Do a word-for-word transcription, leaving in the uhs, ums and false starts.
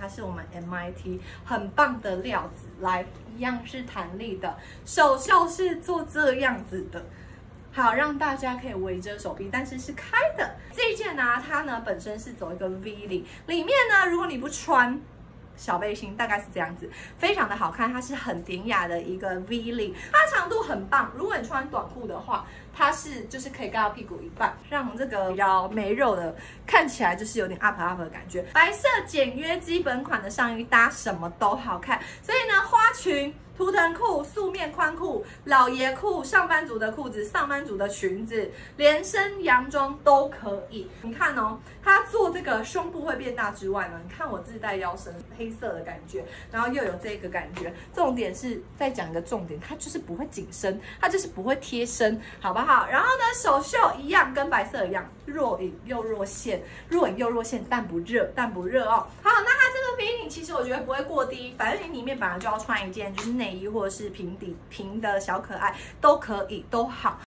它是我们 M I T 很棒的料子，来一样是弹力的，手袖是做这样子的。 好，让大家可以围着手臂，但是是开的。这一件呢，它呢本身是走一个 V 领，里面呢，如果你不穿小背心，大概是这样子，非常的好看。它是很典雅的一个 V 领，它长度很棒。如果你穿短裤的话，它是就是可以盖到屁股一半，让这个比较没肉的看起来就是有点 up up 的感觉。白色简约基本款的上衣搭什么都好看，所以呢，花裙。 图腾裤、素面宽裤、老爷裤、上班族的裤子、上班族的裙子，连身洋装都可以。你看哦，它做这个胸部会变大之外呢，你看我自带腰身，黑色的感觉，然后又有这个感觉。重点是再讲一个重点，它就是不会紧身，它就是不会贴身，好不好？然后呢，手袖一样，跟白色一样，若隐又若现，若隐又若现，但不热，但不热哦。好，那它这个 V 领其实我觉得不会过低，反正你里面本来就要穿一件就是内。 内衣或者是平底平的小可爱都可以，都好。